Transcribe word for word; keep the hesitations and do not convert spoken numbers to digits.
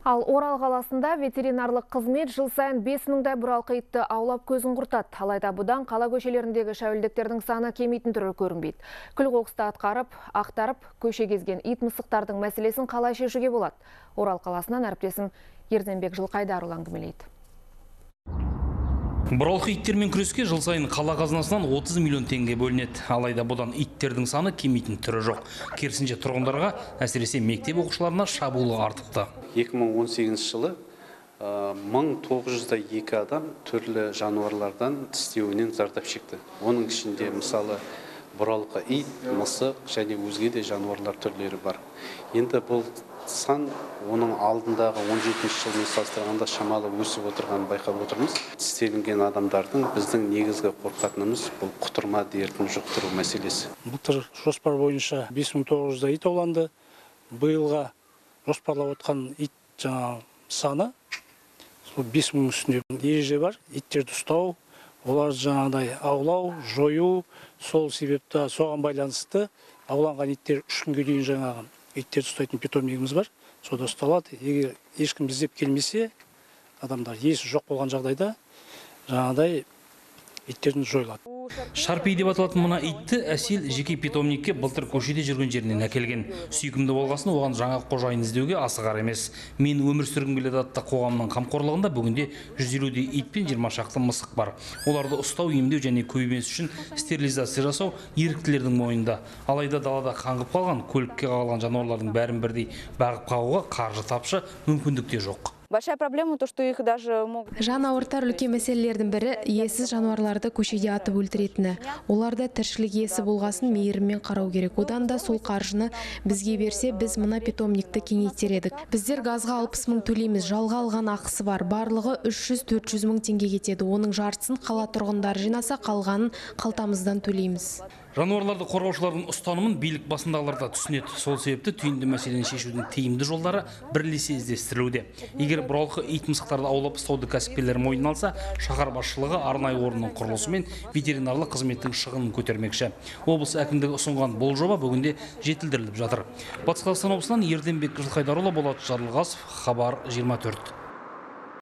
Ал Орал қаласында ветеринарлық қызмет жыл сайын бес мыңдай бұралқы итті аулап көзін құртады. Алайда бұдан қала көшелеріндегі шәуілдіктердің саны кемейтін түрі көрінбейді. Күл қоқысты атқарып, ақтарып, көше кезген ит мысықтардың мәселесін қалай шешуге болады? Орал қаласынан әріптесім Ерденбек Жылқайдарұлы әңгімелейді. Бұралқы иттермен күреске жыл сайын қала қазынасынан отыз миллион теңге бөлінеді. Алайда бұдан иттердің саны кемейтін түрі жоқ. Керісінше тұрғындарға, әсіресе мектеп оқушыларына шабуылы артыпты. екі мың он сегізінші жылы мың тоғыз жүз екі адам түрлі жануарлардан тістеуінен зардап шекті. Оның ішінде мысалы бұралқы ит, мысық және өзге де жануарлар түрлері бар. Енді бұл сан оның алдындағы он жетінші жылмен салыстырғанда шамалы өсіп отырғанын байқап отырмыз. Тістелінген адамдардың біздің негізгі қорқатынымыз бұл құтырма дертін жұқтыру мәселесі. Былтыр жоспар бойынша бес мың тоғыз жүз ит ауланды. Биылға жоспарлап отқан ит жаңа саны бес мың үстінде ереже бар. Иттерді ұстау, олар жаңағыдай аулау, жою, сол себепті соған байланысты ауланған иттер үш күнге дейін жаңағы иттерді ұстайтын питомнигіміз бар. Сода ұсталады. Егер ешкім іздеп келмесе, адамдар есі жоқ болған жағдайда жаңағыдай иттердің жойылады. Шарпей деп аталатын мына итті әсел жеке питомникке былтыр көшеде жүрген жерінен әкелген. Сүйкімді болғасын оған жаңа қожайын іздеуге асығар емес. Мен өмір сүргім келеді атты қоғамның қамқорлығында бүгінде жүз елудей ит пен жиырма шақты мысық бар. Оларды ұстау, емдеу және көбеймес үшін стерилизация жасау еріктілердің мойнында. Алайда далада қаңғып қалған, көлікке қағылған жануарлардың бәрін бірдей бағып қағуға қаржы тапшы, мүмкіндік те жоқ. Большая проблема то, что их даже могут... Жануарлар үлкен мәселелердің бірі иесіз жануарларды көшеде атып өлтіретіні. Оларда тіршілік иесі болғасын мейіріммен қарау керек. Одан да сол қаржыны бізге берсе, біз мына питомникті кеңейтер едік. Біздер газға алпыс мың төлейміз. Жалға алған ақысы бар. Барлығы үш жүз төрт жүз мың теңге кетеді. Оның жартысын қала тұрғындары жинаса, қалғанын қалтамыздан төлейміз. Жануарларды қорғаушылардың ұстанымын билік басындағылар да түсінеді. Сол себепті түйінді мәселені шешудің тиімді жолдары бірлесе іздестірілуде. Егер бұралқы ит мысықтарды аулап ұстауды кәсіпкерлер мойнына алса, шаһар басшылығы арнайы орынның құрылысы мен ветеринарлық қызметтің шығынын көтермекші. Облыс әкімдігі ұсынған бұл жоба бүгінде жетілдіріліп жатыр. Батыс Қазақстан облысынан Ерденбек Жылқайдарұлы, Болат Жарылғасов, Хабар жиырма төрт.